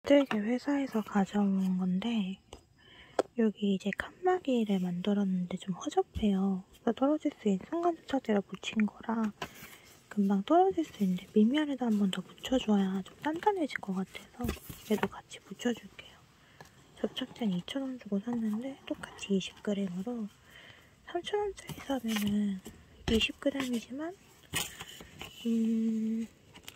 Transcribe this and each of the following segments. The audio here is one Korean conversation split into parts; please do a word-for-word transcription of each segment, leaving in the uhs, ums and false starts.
빗들개 회사에서 가져온 건데 여기 이제 칸막이를 만들었는데 좀 허접해요. 그래서 떨어질 수 있는 상간접착제를 묻힌 거라 금방 떨어질 수 있는데 밑면에다 한 번 더 묻혀줘야 좀 단단해질 것 같아서 얘도 같이 묻혀줄게요. 접착제는 이천 원 주고 샀는데 똑같이 이십 그램으로 삼천 원짜리 사면은 이십 그램이지만 음...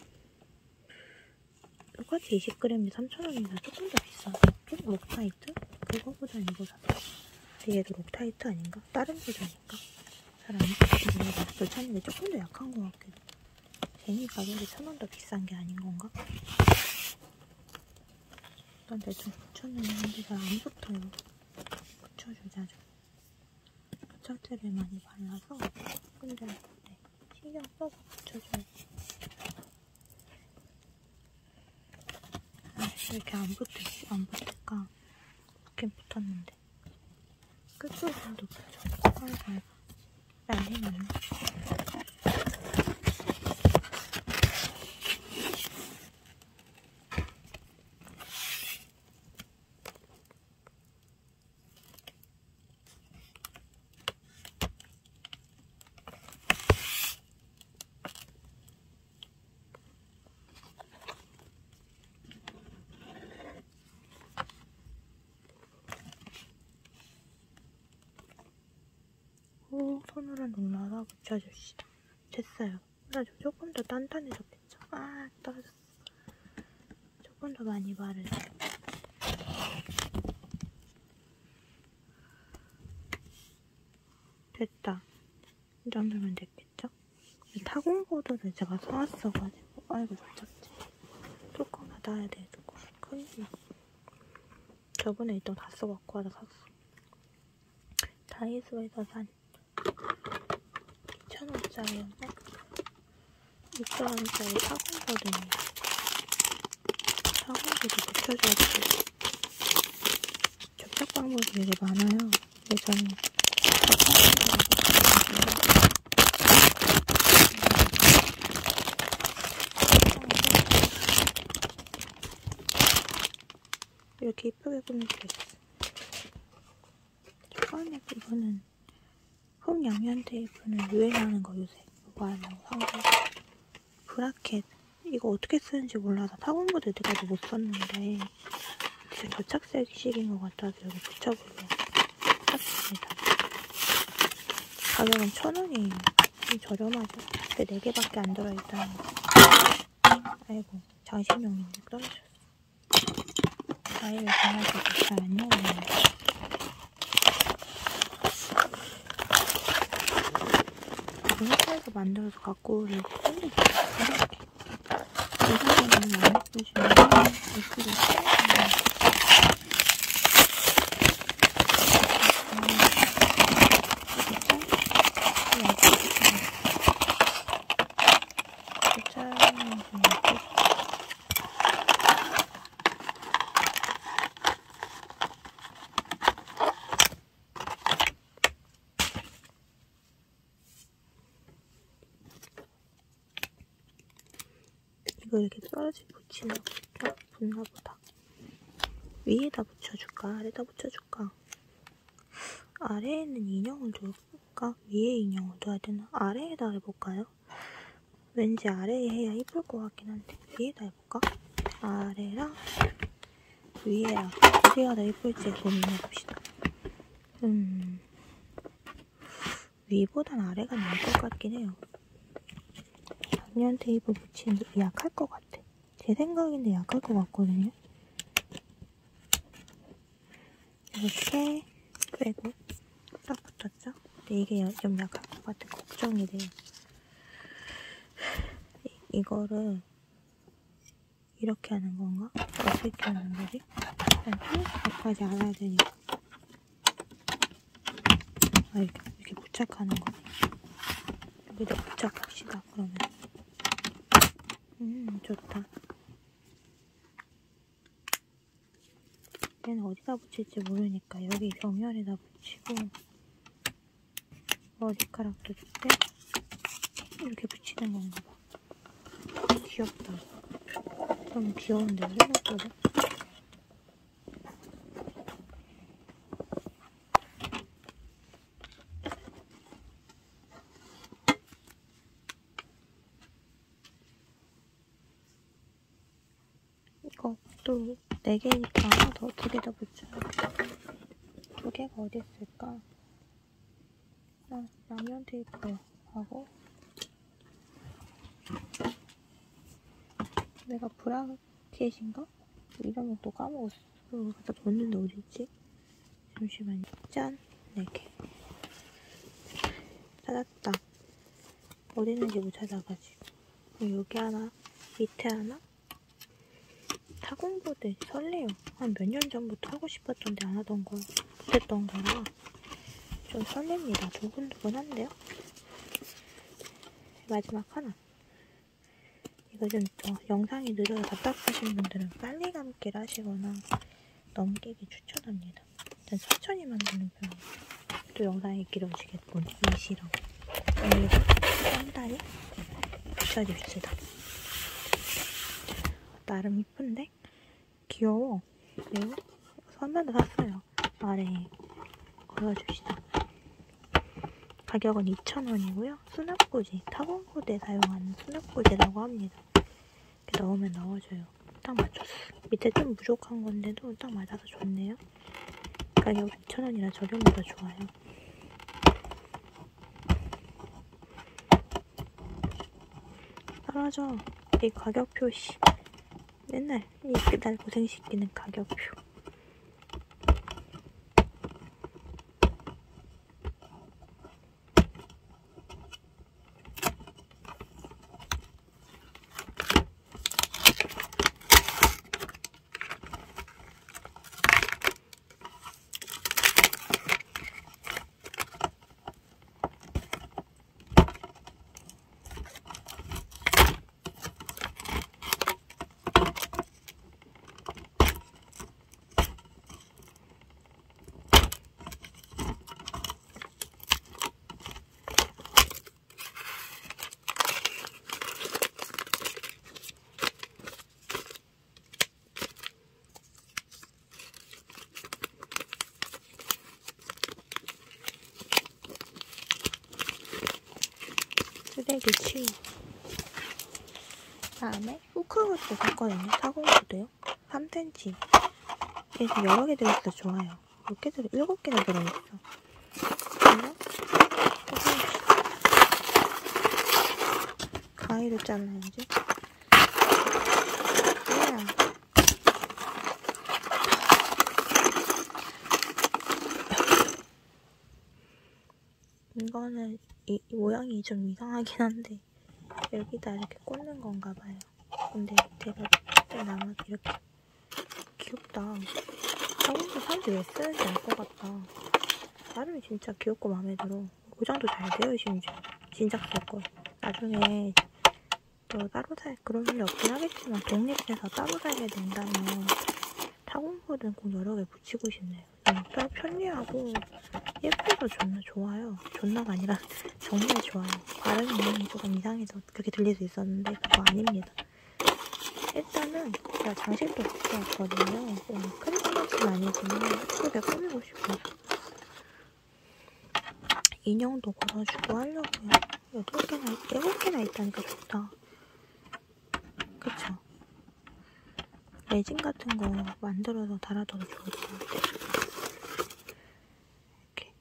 똑같이 이십 그램이 삼천 원이라 조금 더 비싸. 좀 록타이트? 그거보단 이거 샀어. 근데 얘도 록타이트 아닌가? 다른 버전인가? 잘 안 보이는데 불차는 게 조금 더 약한 것 같기도. 괜히 가격이 천 원 더 비싼 게 아닌 건가? 일단 대충 붙여놓는데 잘 안 붙어요. 붙여주자 좀. 접착제를 많이 발라서 근데 네, 신경 써서 붙여줘요. 이렇게 안 붙을지 안 붙을까? 붙긴 붙었는데 끝부분도 붙여. 아이고 아이고 난리 났네. 오, 손으로 눌러서 붙여줍시다. 됐어요. 그래가지고 조금 더 단단해졌겠죠? 아, 떨어졌어. 조금 더 많이 바르자. 됐다. 이 정도면 됐겠죠? 타공보드를 제가 사왔어가지고 아이고 붙였지. 뚜껑 닫아야 돼. 뚜껑 큰일이야. 저번에 있던 다 써갖고 하다 샀어. 다이소에서 산 이천 원짜리였나? 육천 원짜리 타공보드입니다. 타공보드 붙여줘야 돼. 접착 방법이 되게 많아요. 근데 저는 이렇게 이쁘게 꾸밀 수 있어. 초반에 이거는 홈 양면 테이프는 유행하는 거 요새 그거 하려고 산 거. 브라켓 이거 어떻게 쓰는지 몰라서 타공보드 여태까지 못 썼는데 진짜 접착색식인 것 같아서 여기 붙여보려고 샀습니다. 가격은 천 원이에요. 좀 저렴하죠? 근데 네 개밖에 안 들어있다는 거. 아이고 장식용인데 떨어졌어. 가위를 잘라서 잘 안 나오네요. 회사에서 만들어서 갖고 오려고 샌드위치 이렇게 회사에서는 안 예쁘지만 예쁘게 이거 이렇게 떨어지 붙이나 보다. 붙나 보다. 위에다 붙여줄까? 아래다 붙여줄까? 아래에는 인형을 둘까? 위에 인형을 둬야 되나? 아래에다 해볼까요? 왠지 아래에 해야 이쁠 것 같긴 한데 위에다 해볼까? 아래랑 위에랑 어디가 더 이쁠지 고민해봅시다. 음... 위보단 아래가 나을 것 같긴 해요. 양면 테이프 붙이는 게 약할 것 같아. 제 생각인데 약할 것 같거든요. 이렇게 빼고 딱 붙었죠? 근데 이게 좀 약할 것 같아. 걱정이 돼요. 이, 이거를 이렇게 하는 건가? 어떻게 하는 거지? 일단 몇까지 알아야 되니까. 아, 이렇게, 이렇게 부착하는 거. 여기다 부착합시다, 그러면. 음, 좋다. 얘는 어디다 붙일지 모르니까 여기 벽면에다 붙이고 머리카락도 줄때 이렇게 붙이는 건가 봐. 귀엽다. 너무 귀여운데 생각보다. 또 네 개니까 하나 더, 두 개 더 붙여요. 두 개가 어디 있을까? 아, 양면 테이프 하고 내가 브라켓인가? 이름을 또 까먹었어. 이거 갖다 뒀는데 어디있지? 잠시만요. 짠! 네 개. 찾았다. 어디 있는지 못 찾아가지고. 여기 하나, 밑에 하나. 타공보드 설레요. 한 몇 년 전부터 하고 싶었던데 안 하던 거, 못했던 거라 좀 설렙니다. 두근두근한데요? 마지막 하나. 이거 좀 더 영상이 느려서 답답하신 분들은 빨리 감기를 하시거나 넘기기 추천합니다. 일단 천천히 만드는 편이에요. 또 영상이 길어지겠군. 이시라고. 여기서 한 다리 붙여줍시다. 나름 이쁜데? 귀여워. 그리고 선반도 샀어요. 아래에 걸어줍시다. 가격은 이천 원이고요. 수납꽂이, 타공코드에 사용하는 수납꽂이라고 합니다. 이렇게 넣으면 넣어줘요. 딱 맞췄어. 밑에 좀 부족한 건데도 딱 맞아서 좋네요. 가격 이천 원이라 저렴해서 좋아요. 떨어져. 이 가격표, 씨. 맨날 날 고생시키는 가격표. 쓰레기 치우. 다음에 후크것도 샀거든요. 타공구도요. 삼 센티미터. 이게 여러 개 들어있어 좋아요. 몇 개 들어? 일곱 개나 들어있어. 그리고 가위로 잘라야지. 이거는 이, 이 모양이 좀 이상하긴 한데 여기다 이렇게 꽂는 건가 봐요. 근데 밑에가 좀 남아서 이렇게 귀엽다. 타공도 사람들이 왜 쓰는지 알 것 같다. 나름이 진짜 귀엽고 마음에 들어. 고정도 잘 돼요 심지어. 진작 쓸걸. 나중에 또 따로 살 그런 일이 없긴 하겠지만 독립해서 따로 살게 된다면 타공보드는 꼭 여러 개 붙이고 싶네요. 너무 편리하고 예뻐서 존나 좋아요. 존나가 아니라 정말 좋아요. 발음이 조금 이상해서 그렇게 들릴 수 있었는데 그거 아닙니다. 일단은 제가 장식도 갖고 왔거든요. 크리스마스는 아니지만 예쁘게 꾸미고 싶어서 인형도 걸어주고 하려고요. 여덟 개나, 일곱 개나 있다니까 좋다. 그쵸? 레진 같은 거 만들어서 달아둬도 좋을 것 같아요. 이렇게.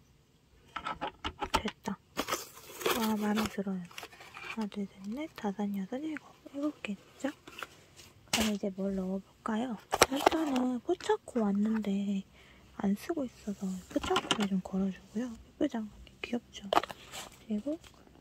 됐다. 와, 마음에 들어요. 하나, 둘, 셋, 넷, 다섯, 여섯, 일곱. 일곱 개죠? 그럼 이제 뭘 넣어볼까요? 일단은 포차코 왔는데 안 쓰고 있어서 포차코를 좀 걸어주고요. 예쁘죠? 귀엽죠? 그리고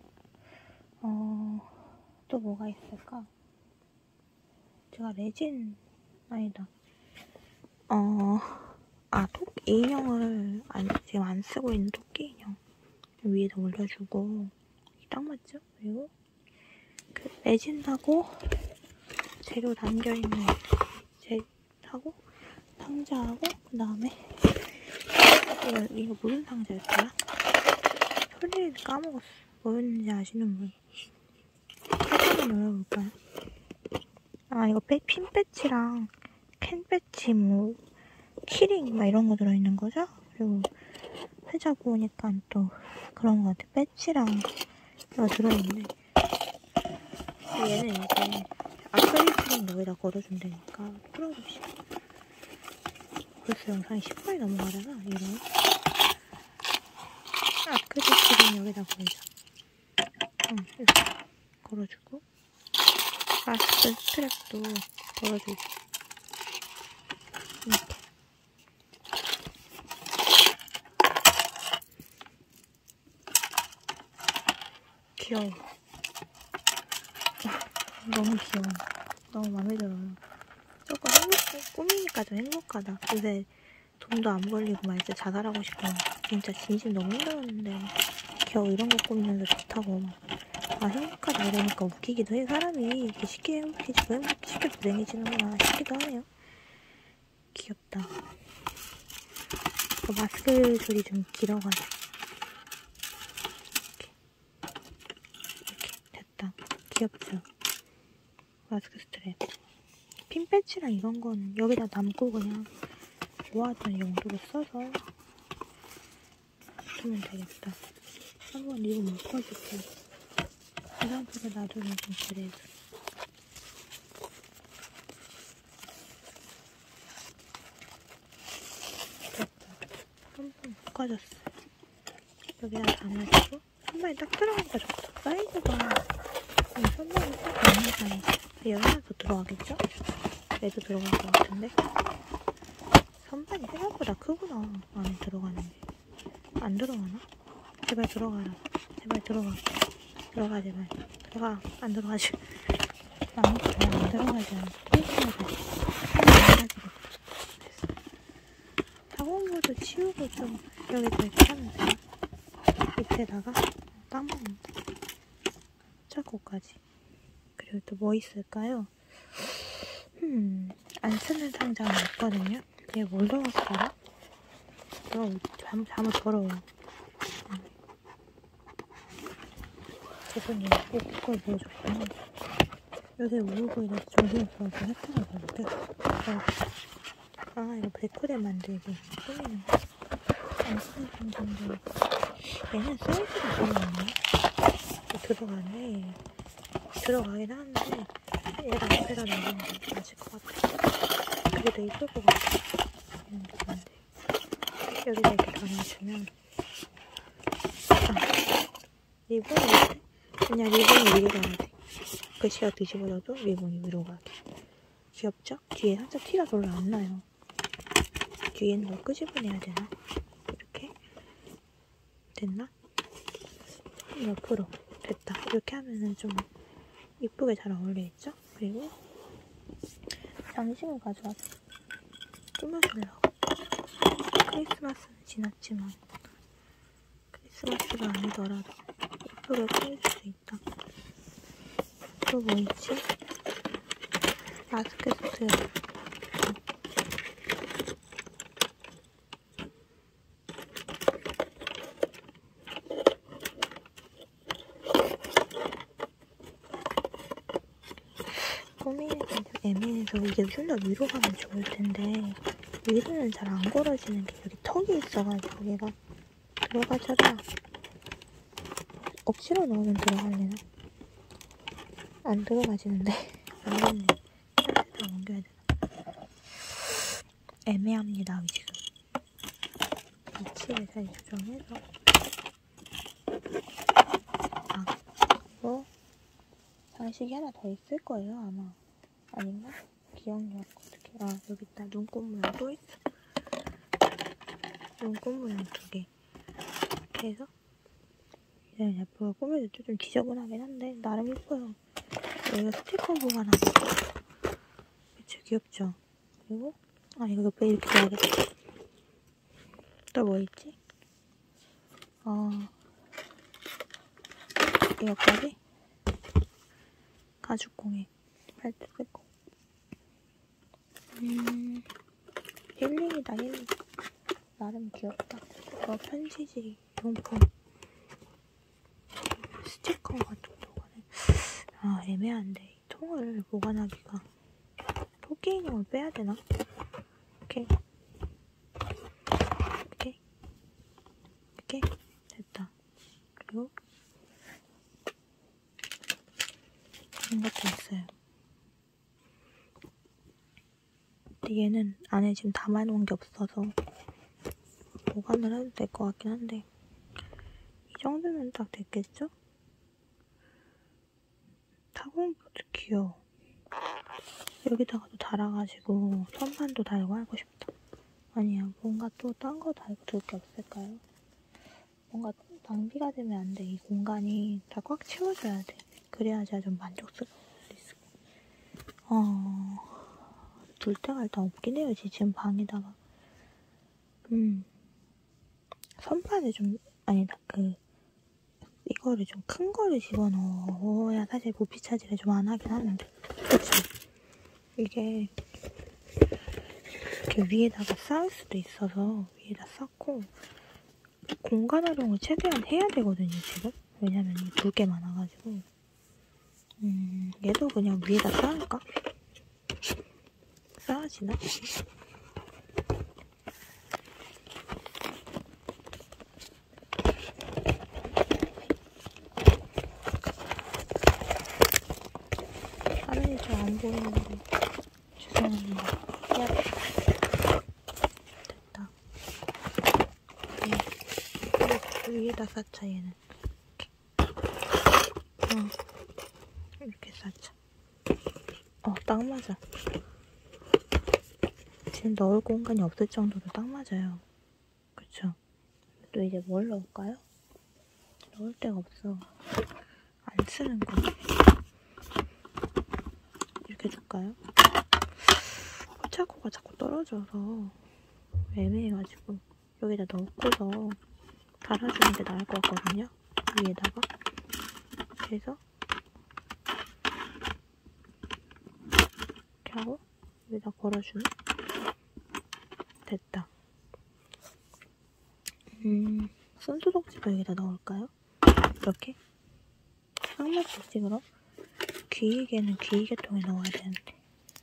어... 또 뭐가 있을까? 제가 레진 아니다. 어... 아, 토끼 인형을 안, 지금 안 쓰고 있는 토끼 인형 위에다 올려주고 딱 맞죠? 그리고 그 레진하고 재료 담겨있는 재하고 상자하고 그 다음에 이거, 이거 무슨 상자였더라? 소리를 까먹었어. 뭐였는지 아시는 분 한번 열어볼까요? 아, 이거 배, 핀 배치랑 캔 배치, 뭐 키링 막 이런 거 들어있는 거죠? 그리고 살짝 보니까 또 그런 거 같아. 배치랑 이거 들어있네. 얘는 이제 아크릴 풀면 여기다 걸어준다니까. 풀어봅시다. 벌써 영상이 십 분이 넘어가잖아. 이런 아크릴크림 여기다 걸자. 응, 이렇게 걸어주고 마스크 스트랩도 걸어주고 이렇게. 귀여워. 너무 귀여워. 너무 마음에 들어요. 조금 행복, 꾸미니까 좀 행복하다. 요새 돈도 안 벌리고 막 이제 자살하고 싶어. 진짜 진심 너무 힘들었는데 겨우 이런 거 꾸미면서 좋다고 막 아 행복하다 이러니까 웃기기도 해. 사람이 이렇게 쉽게 행복해지고 행복해 쉽게 불행해지는구나 싶기도 하네요. 귀엽다. 그 마스크 줄이 좀 길어가지고 이렇게 이렇게 됐다. 귀엽죠? 마스크 스트랩. 핀 패치랑 이런 건 여기다 담고 그냥 모아둔 용도로 써서 하면 되겠다. 한번 이거 묶어줄게. 이 상태로 놔두면 좀 그래도. 됐다. 한번 묶어줬어. 여기다 담아주고 손발이 딱 들어가니까 좋다. 사이즈가 손발이 딱 맞는 사이즈. 여기 하나 더 들어가겠죠? 얘도 들어갈 것 같은데? 선반이 생각보다 크구나. 안에 들어가는 게. 안 들어가나? 제발 들어가라. 제발 들어가. 들어가 제발. 들어가. 안 들어가지. 아무것도 안 들어가지 않아. 깨끗하게. 안가지고 됐어. 사공모도 치우고 좀 여기다 이렇게 하면 돼요. 밑에다가 땅콩 차고까지. 그리고 또 뭐 있을까요? 음, 안 쓰는 상자가 있거든요. 얘 뭘 넣어서 알아? 너 잠, 잠을 더러워. 응. 죄송해요. 꼭 그걸 보여줬구나. 요새 울고 이래서 정신없어서 혜택을 받을게. 아, 이거 백호대 만들기. 꾸미는 거. 안 쓰는 상자인데. 얘는 사이즈가 들어가네. 들어가네. 들어가긴 하는데, 얘가 앞에다 놔두면 맞을 것 같아. 그래도 이쁠 것 같아. 이런 느낌인데. 여기다 이렇게 담아주면 아, 리본이 이렇게? 그냥 리본이 위로 가야 돼. 글씨가 뒤집어져도 리본이 위로 가게. 귀엽죠? 뒤에 살짝 티가 별로 안 나요. 뒤에는 걸 끄집어내야 되나? 이렇게? 됐나? 옆으로. 됐다. 이렇게 하면은 좀 이쁘게 잘 어울리겠죠? 그리고 장식을 가져와서 꾸며주려고. 크리스마스는 지났지만 크리스마스가 아니더라도 이쁘게 꾸밀 수 있다. 또 뭐 있지? 마스크 스트랩. 꾸미는 게 애매해서 이게 좀 더 위로 가면 좋을 텐데 위로는 잘 안 걸어지는 게 여기 턱이 있어가지고 얘가 들어가져라. 억지로 넣으면 들어갈래나? 안 들어가지는데 모르겠네. 샷에다 옮겨야 되나? 애매합니다 지금. 위치를 잘 조정해서. 아, 그리고 장식이 하나 더 있을 거예요 아마. 아닌가? 기억력 어떻게? 아 여기 있다. 눈꽃 모양 또 있어. 눈꽃 모양 두 개. 이렇게 해서 그냥 예쁘게 꾸며줬죠. 좀 지저분하긴 한데 나름 예뻐요. 여기가 스티커 보관하고. 그쵸 귀엽죠? 그리고 아 이거 옆에 이렇게 놔야겠다. 또 뭐 있지? 어 이거까지 가죽공예 팔뚝 빼고. 음 힐링이다 힐링. 나름 귀엽다. 어 편지지 용품 스티커 같은 보관해. 아 애매한데 이 통을 보관하기가 토끼 인형을 빼야 되나? 이렇게 이렇게 이렇게 됐다. 그리고 이런 것도 있어요. 얘는 안에 지금 담아놓은 게 없어서 보관을 해도 될 것 같긴 한데 이 정도면 딱 됐겠죠? 타공보드 귀여워. 여기다가도 달아가지고 선반도 달고 하고 싶다. 아니야, 뭔가 또 딴 거 달고 둘 게 없을까요? 뭔가 낭비가 되면 안 돼. 이 공간이 다 꽉 채워줘야 돼. 그래야지 좀 만족스러울 수 있어. 어... 둘 데가 일단 없긴 해요. 지금 방에다가. 음... 선반을 좀... 아니다, 그... 이거를 좀 큰 거를 집어넣어야 사실 부피 차지를 좀 안 하긴 하는데. 그쵸? 이게 이렇게 위에다가 쌓을 수도 있어서 위에다 쌓고 공간 활용을 최대한 해야 되거든요, 지금. 왜냐면 이 두 개 많아가지고. 음, 얘도 그냥 위에다 쌓을까? 쌓아지나? 화면이 잘 안 보이는데 죄송합니다. 야. 됐다. 네. 위에다 쌓자, 얘는. 이렇게. 어. 이렇게 쌓자. 어, 딱 맞아. 지금 넣을 공간이 없을 정도로 딱 맞아요. 그쵸? 또 이제 뭘 넣을까요? 넣을 데가 없어. 안 쓰는 거. 이렇게 줄까요? 포차코가 자꾸 떨어져서 애매해가지고 여기다 넣고서 달아주는 게 나을 것 같거든요. 위에다가. 그래서 이렇게 하고 여기다 걸어주면 됐다. 음, 손소독제도 여기다 넣을까요? 이렇게? 딱 맞겠지 그럼? 귀이개는 귀이개통에 넣어야 되는데.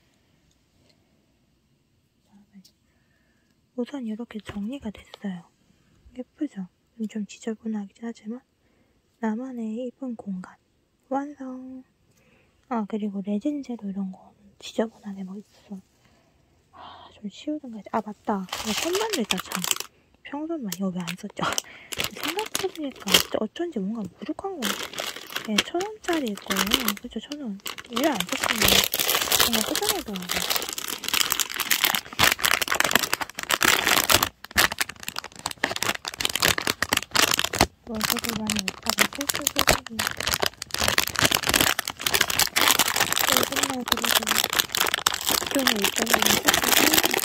우선 이렇게 정리가 됐어요. 예쁘죠? 좀 지저분하긴 하지만 나만의 이쁜 공간 완성! 아, 그리고 레진제로 이런 거 지저분하게 뭐 있어. 아, 좀 치우든가. 아, 맞다. 이거 선반도 있다, 참. 평선반 이거 왜 안 썼죠? 생각해보니까 어쩐지 뭔가 부족한 거 같아. 네, 천 원짜리일 거예요. 그쵸, 천 원. 왜 안 썼으면 뭔가 수상하더라고요. 월급을 많이 못 받아 실수 소득이 월급날 그래도 학교는 일정하게 썼는데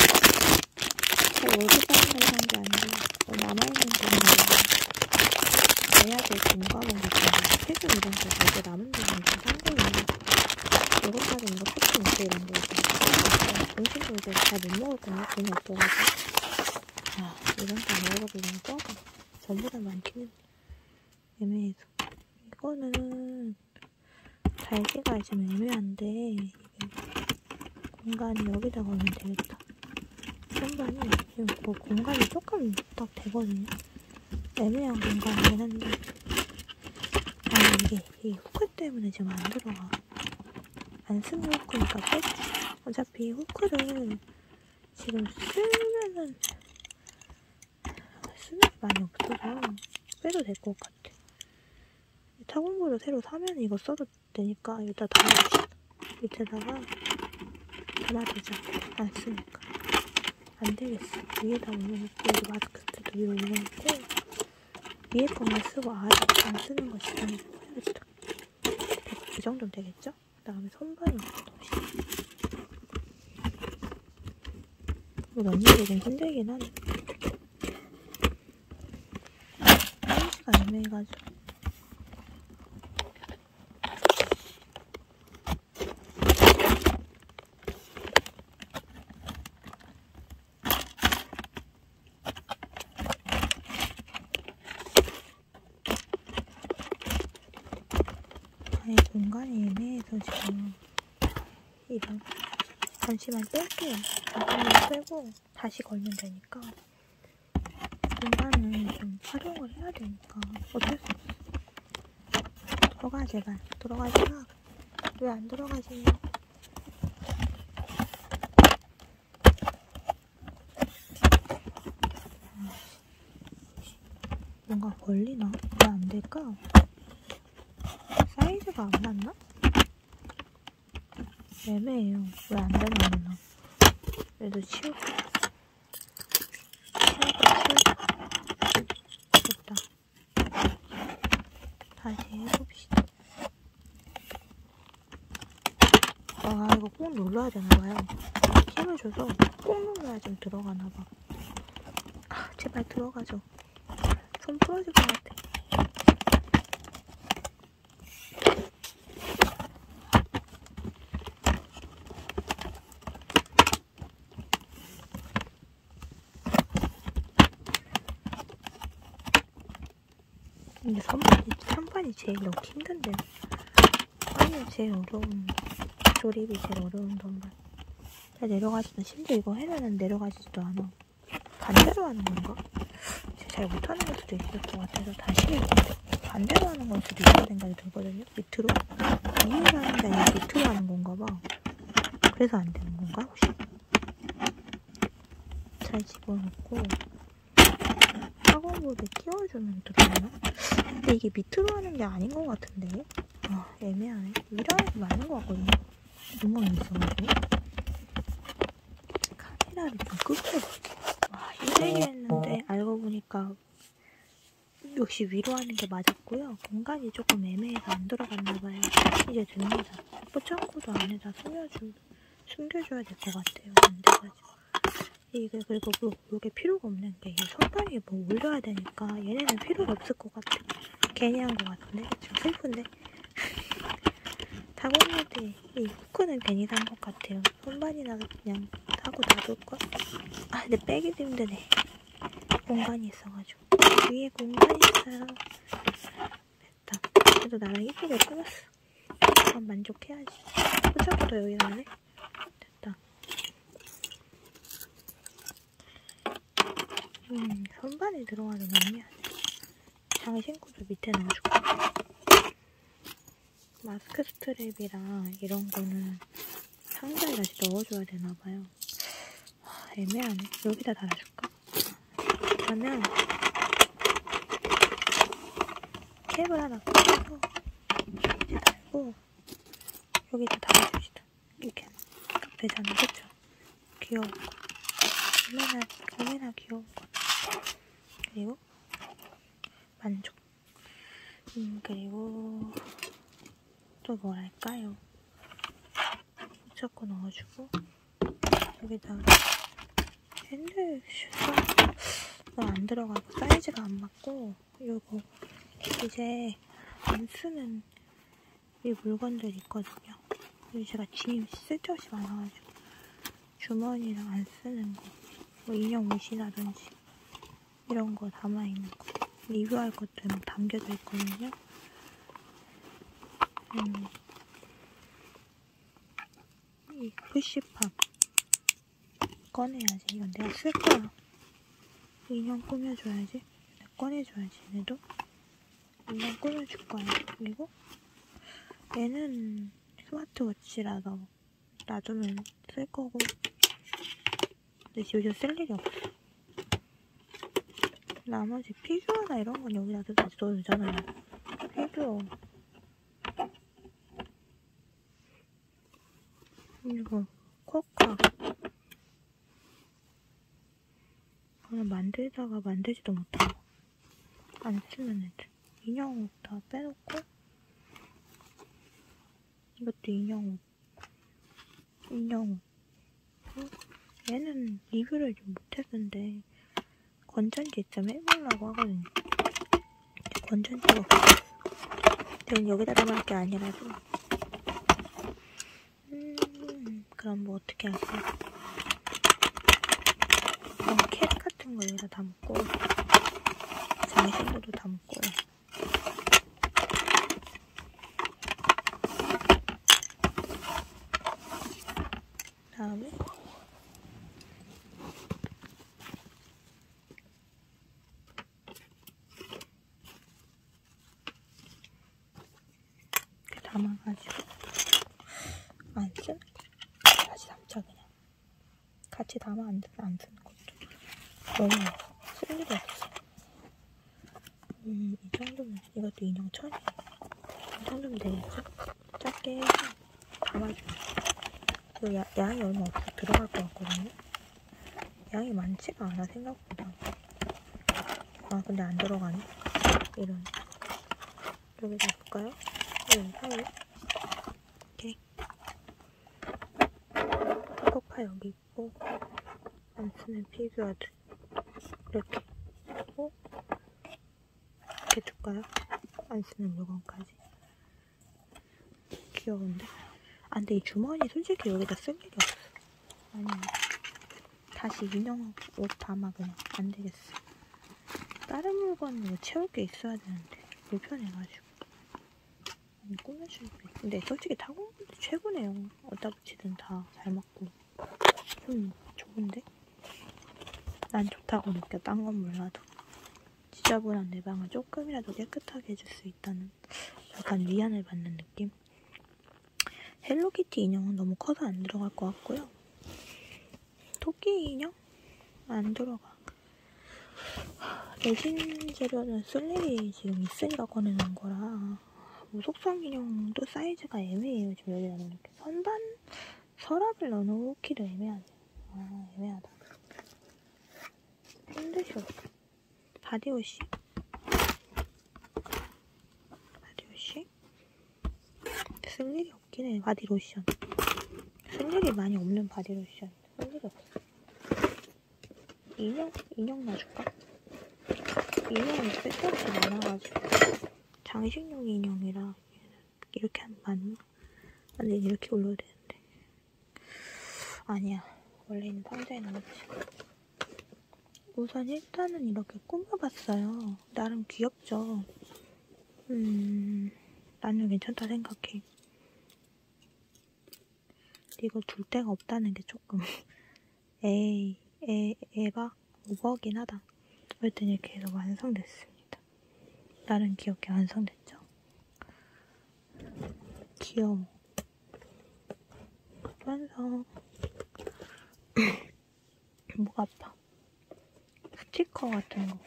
월급 받는다는 게 아니고 뭐 남아있는 돈을 내야 될 돈과는 같은데 세금 이런 거 이제 남은 돈은 좀 상관이 월급 받은 거 특히 이제 이런 거 이제 음식도 이제 잘 못 먹을 거예요. 돈이 없어가지고. 아, 이런 거 월급을 너무 적어. 전보다 많기는 애매해서. 이거는 달기가 좀 애매한데 이게 공간이 여기다 걸면 되겠다. 선반이 지금 그 공간이 조금 딱 되거든요. 애매한 공간이긴 한데 아, 이게 이 후크 때문에 지금 안 들어가. 안 쓰는 후크니까 빼. 어차피 후크를 지금 쓰면은 쓰는 게 많이 없어서 빼도 될 것 같아. 타공보드 새로 사면 이거 써도 되니까 여기다 담아주자. 밑에다가 담아두자. 안 쓰니까. 안 되겠어. 위에다 올려놓고 여기 마스크도 위로 올려놓고 위에 것만 쓰고 아예 안 쓰는 거 집어넣고 해야겠다. 이 정도면 되겠죠? 그 다음에 선반을 넣읍시다. 이거 넣는 게 좀 힘들긴 하네. 사이즈가 애매해가지고. 아예 공간이 애매해서 지금 이런 잠시만 뺄게요. 잠깐만 빼고 다시 걸면 되니까 공간을 좀 활용을 해야 되니까 어쩔 수 없어. 들어가 제발. 들어가지 마. 왜 안 들어가지? 뭔가 걸리나? 왜 안 될까? 사이즈가 안 맞나? 애매해요. 왜 안 되나 몰라. 그래도 치울게. 치울게, 치울게. 됐다. 다시 해봅시다. 아, 이거 꼭 눌러야 되나봐요. 힘을 줘서 꼭 눌러야 좀 들어가나봐. 아, 제발 들어가죠. 손 부러질 것 같아. 근데 선반이, 선반이 제일 넣기 힘든데요. 아니, 제일 어려운, 조립이 제일 어려운 선반. 잘 내려가지도, 심지어 이거 해면은 내려가지도 않아. 반대로 하는 건가? 제가 잘 못하는 걸 수도 있을 것 같아서 다시 반대로 하는 걸 수도 있다는 생각이 들거든요. 밑으로? 위로 하는 게 아니라 밑으로 하는 건가 봐. 그래서 안 되는 건가, 혹시? 잘 집어넣고 학원볼에 끼워주면 들어가나? 근데 이게 밑으로 하는 게 아닌 것 같은데? 아, 애매하네. 위로 하는 게 맞는 것 같거든요. 구멍이 있어가지고. 카메라를 좀 끄켜볼게. 와, 힘들게 했는데 알고 보니까 역시 위로 하는 게 맞았고요. 공간이 조금 애매해서 안 들어갔나봐요. 이제 됩니다. 포창코도 안에다 숨겨주, 숨겨줘야 될 것 같아요. 안 돼가지고. 이게 그리고 뭐, 이게 필요가 없는 게 선반이 뭐 올려야 되니까 얘네는 필요가 없을 것 같아. 괜히 한 것 같은데? 좀 슬픈데? 다공모드 이 후크는 괜히 산 것 같아요. 선반이나 그냥 사고 놔둘걸? 아, 근데 빼기도 힘드네. 공간이 있어가지고. 위에 공간이 있어요. 됐다. 그래도 나랑 이쁘게 끊었어. 그럼 만족해야지. 포착도 여기 가네? 됐다. 음, 선반에 들어가는 의미야. 장신구도 밑에 넣어줄게. 마스크 스트랩이랑 이런 거는 상자에 다시 넣어줘야 되나봐요. 아, 애매하네. 여기다 달아줄까? 그러면 캡을 하나 꽂아서 이제 달고 여기다 달아줍시다. 이렇게 되잖아, 그쵸? 귀여운 거. 얼마나, 얼마나 귀여운 거. 그리고 만족. 음, 그리고 또 뭐랄까요? 포착코 넣어주고 여기다 핸들 슈가 안 들어가고 사이즈가 안 맞고 요거 이제 안 쓰는 이 물건들이 있거든요. 그리고 제가 짐이 쓸데없이 많아가지고 주머니랑 안 쓰는 거, 뭐 인형 옷이라든지 이런 거 담아있는 거 리뷰할 것들 막 담겨져 있거든요. 음, 이 푸시팝 꺼내야지. 이건 내가 쓸 거야. 인형 꾸며줘야지. 꺼내줘야지. 얘네도 인형 꾸며줄 거야. 그리고 얘는 스마트워치라서 놔두면 쓸 거고. 근데 요즘 쓸 일이 없어. 나머지 피규어나 이런 건 여기다 다시 넣어도 되잖아요. 피규어. 그리고 코카. 그냥 만들다가 만들지도 못하고 안 쓰는 애들. 인형 옷 다 빼놓고 이것도 인형 옷. 인형 옷. 얘는 리뷰를 좀 못했는데 건전지 좀 해보려고 하거든요. 건전지가 없어. 이건 여기다 담을 게 아니라서. 음, 그럼 뭐 어떻게 할까요? 그럼 캣 같은 거 여기다 담고 장신구도 담고 다음에 담아가지고 안 쓰는 거 다시 담자. 그냥 같이 담아 안, 안 쓰는 것도 너무 쓸 일이 없어. 음, 이 정도면, 이것도 인형 천이에요. 이 정도면 되겠죠? 작게 해서 담아줘요. 그 야, 양이 얼마 없어 들어갈 것 같거든요? 양이 많지가 않아, 생각보다. 아, 근데 안 들어가네? 이런. 여기다 볼까요? 여기 사이에. 이렇게. 소파 여기 있고, 안 쓰는 피규어들. 이렇게. 하고, 이렇게 둘까요? 안 쓰는 물건까지. 귀여운데? 아, 근데 이 주머니 솔직히 여기다 쓸 일이 없어. 아니, 다시 인형 옷 담아, 그냥. 안 되겠어. 다른 물건으로 채울 게 있어야 되는데, 불편해가지고. 아니, 꾸며줄 게. 근데 솔직히 타공분도 최고네요. 어디다 붙이든 다 잘 맞고. 좀 좋은데? 난 좋다고 느껴, 딴 건 몰라도. 지저분한 내 방을 조금이라도 깨끗하게 해줄 수 있다는 약간 위안을 받는 느낌? 헬로키티 인형은 너무 커서 안 들어갈 것 같고요. 토끼 인형? 안 들어가. 레진 재료는 쓸 일이 지금 있으니까 꺼내는 거라. 무속성 인형도 사이즈가 애매해요. 지금 여기다 이렇게 선반? 서랍을 넣어놓기도 애매하네. 아, 애매하다. 핸드쇼. 바디워시. 바디워시. 쓸 일이 없긴 해. 바디로션. 쓸 일이 많이 없는 바디로션. 쓸 일이 없어. 인형? 인형 놔줄까? 인형이 쓸데없이 많아가지고. 장식용 인형이라 이렇게 하면 맞나? 근데 이렇게 올려야 되는데. 아니야. 원래는 상자에 넣었지. 우선 일단은 이렇게 꾸며봤어요. 나름 귀엽죠? 음... 나는 괜찮다 생각해. 이거 둘 데가 없다는 게 조금 에이, 에, 에바? 오버긴 하다. 어쨌든 이렇게 해서 완성됐습니다. 나름 귀엽게 완성됐죠? 귀여워. 완성. 목 아파. 스티커 같은 거.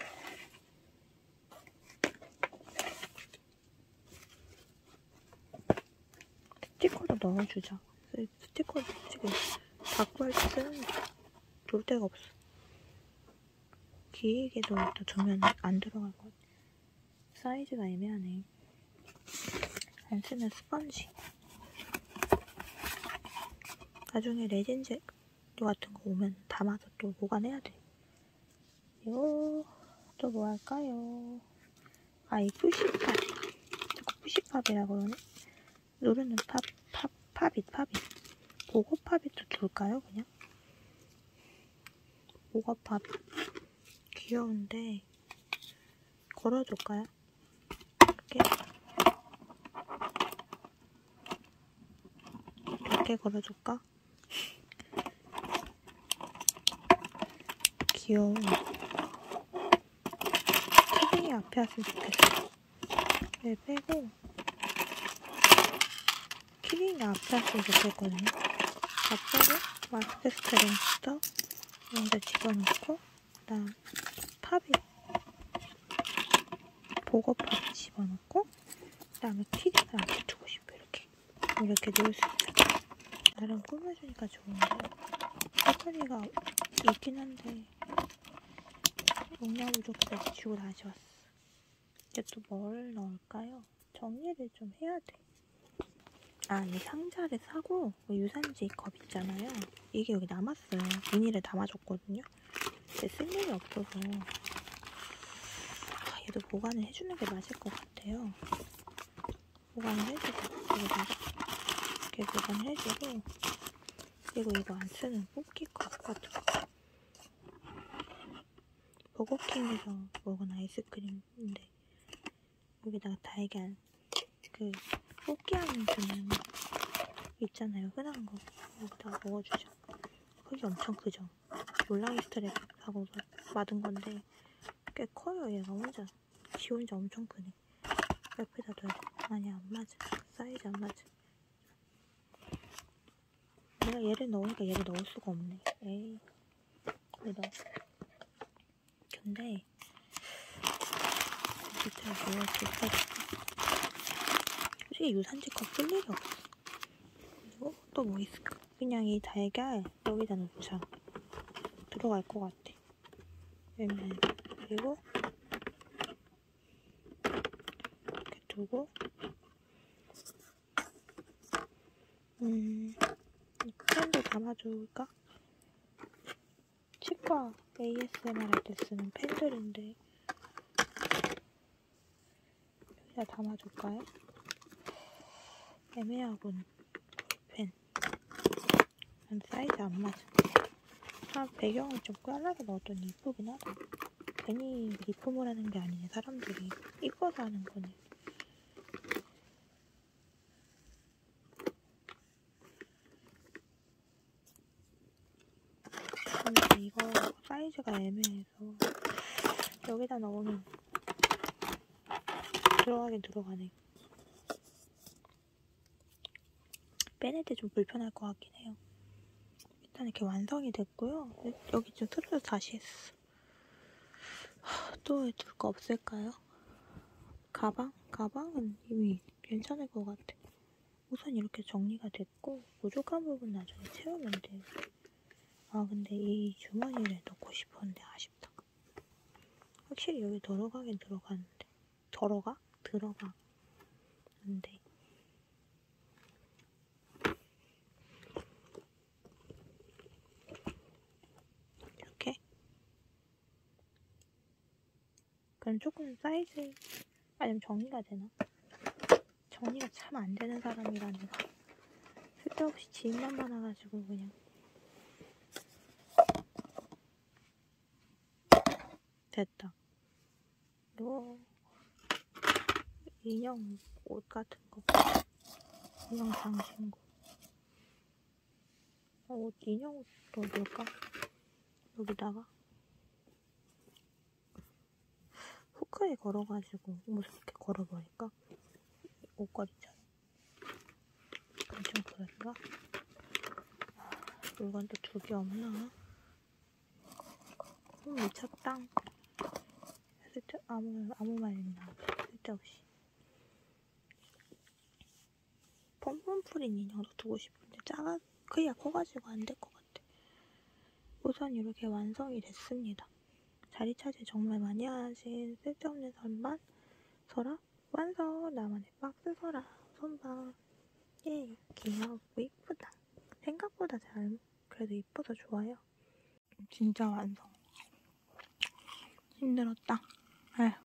스티커도 넣어주자. 스티커 지금 다 구할 때 쓰는데 놓을 데가 없어. 길게도 또 두면 안 들어갈 것 같아. 사이즈가 애매하네. 안 쓰는 스펀지. 나중에 레진 재료 같은 거 오면 담아서 또 보관해야 돼. 그리고 또 뭐 할까요? 아, 이 푸시팝. 자꾸 푸시팝이라 그러네. 누르는 팝, 팝, 팝잇, 팝잇. 보고 팝잇도 둘까요, 그냥? 보고 팝잇. 귀여운데, 걸어줄까요? 이렇게. 이렇게 걸어줄까? 귀여워. 키링이 앞에 왔으면 좋겠어. 얘 빼고, 키링이 앞에 왔으면 좋겠거든요. 다 빼고, 마스크 스트링부터 여기다 집어넣고, 그 다음 팝이, 보고 팝 집어넣고, 그 다음에 키링을 앞에 두고 싶어. 이렇게. 이렇게 놓을 수 있어. 나름 꾸며주니까 좋은데, 패턴이가 있긴 한데, 용량 부족해서 지우고 다시 왔어. 이제 또 뭘 넣을까요? 정리를 좀 해야 돼. 아, 이 상자를 사고 유산지 컵 있잖아요. 이게 여기 남았어요. 미니를 담아줬거든요. 근데 쓸 일이 없어서 아, 얘도 보관을 해주는 게 맞을 것 같아요. 보관을 해주고 여기다가 이렇게 보관을 해주고, 그리고 이거 안 쓰는 뽑기 컵 같은 거. 버거킹에서 먹은 아이스크림인데 여기다가 달걀 그 뽑기하는 그냥 있잖아요, 흔한 거. 여기다가 먹어주죠. 크기 엄청 크죠? 롤라이 스트랩 사고 받은 건데 꽤 커요. 얘가 혼자 지 혼자 엄청 크네. 옆에다 둬야 돼. 아니, 안 맞아. 사이즈 안 맞아. 내가 얘를 넣으니까 얘를 넣을 수가 없네. 에이, 왜 넣어? 근데 진짜 뭐가 좋다. 솔직히 유산지 컵 쓸 일이 없어. 그리고 또 뭐 있을까? 그냥 이 달걀 여기다 넣자. 들어갈 것 같아. 그리고 이렇게 두고 음, 이 펜도 담아줄까? 치과 에이에스엠알 할 때 쓰는 펜들인데 여기다 담아줄까요? 애매하군. 펜. 난 사이즈 안 맞아. 아, 배경을 좀 꽈라게 넣었더니 이쁘긴 하다. 괜히 리폼을 하는 게 아니네. 사람들이 이뻐서 하는 거네. 근데 이거 사이즈가 애매해서 여기다 넣으면 들어가긴 들어가네. 빼낼 때 좀 불편할 것 같긴 해요. 일단 이렇게 완성이 됐고요. 여기 좀 틀어서 다시 했어. 또 둘 거 없을까요? 가방? 가방은 이미 괜찮을 것 같아. 우선 이렇게 정리가 됐고 부족한 부분 나중에 채우면 돼요. 아 근데 이 주머니를 넣고 싶었는데 아쉽다. 확실히 여기 들어가긴 들어가는데 들어가? 들어가 안돼. 이렇게 그럼 조금 사이즈 아니면 정리가 되나? 정리가 참 안 되는 사람이라는 쓸데없이 지인만 많아가지고 그냥 됐다. 이거 인형 옷 같은 거, 인형 장신구. 어, 옷 인형 옷도 넣을까? 여기다가 후크에 걸어가지고 무섭게 걸어버릴까? 옷걸이처럼. 그럼 좀 그럴까? 물건 또 두 개 없나? 음, 미쳤다. 쓸데 아무 아무 말이나 쓸데없이. 폼폼프린 인형도 두고 싶은데 작아 크기가 커가지고 안 될 것 같아. 우선 이렇게 완성이 됐습니다. 자리 차지 정말 많이 하신 쓸데없는 선반 서랍 완성. 나만의 박스 서랍 선반. 예, 귀엽고 이쁘다. 생각보다 잘 그래도 이뻐서 좋아요. 진짜 완성. 힘들었다. 아휴.